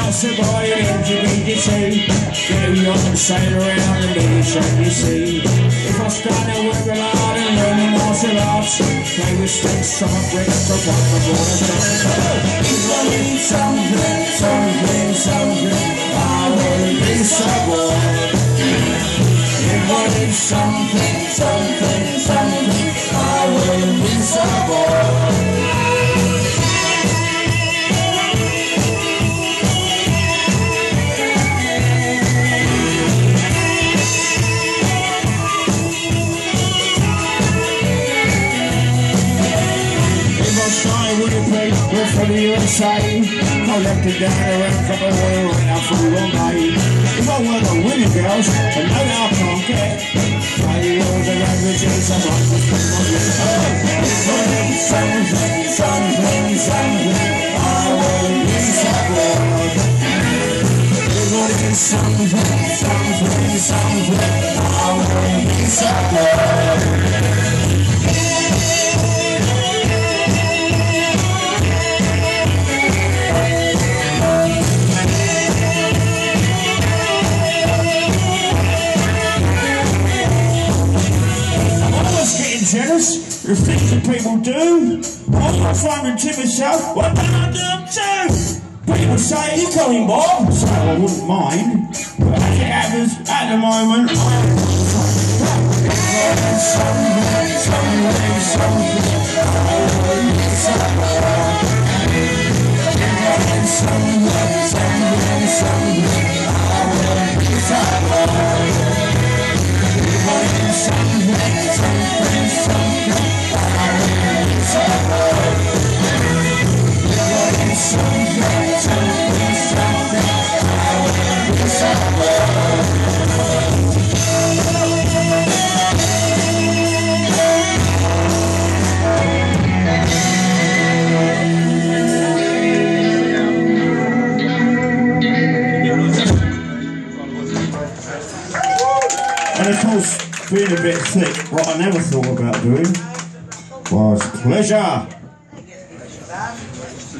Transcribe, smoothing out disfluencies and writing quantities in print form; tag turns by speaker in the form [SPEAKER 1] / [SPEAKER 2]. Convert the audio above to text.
[SPEAKER 1] survive LGBT. Get young and sail around the Mediterranean Sea. If I stand there with a lad and learn the martial arts, play with sticks, some bricks, for what the border does. If I need something, something, something, I will be so bored. If I need something, something, something, I will be so bored. We're from the USA, collected down around from the world and our food all night. If I were the winning girls, and no I can't get, play all the languages I'm on the spin on this. If I need something, something, something, I will be so bored. If I need something, something, something, I will be so bored. Jealous, the things that people do. I'm trying to myself, what can I do too? People say, you coming, Bob? So I wouldn't mind, but as it happens at the moment, something, something, something, and of course, being a bit thick, what I never thought about doing was pleasure.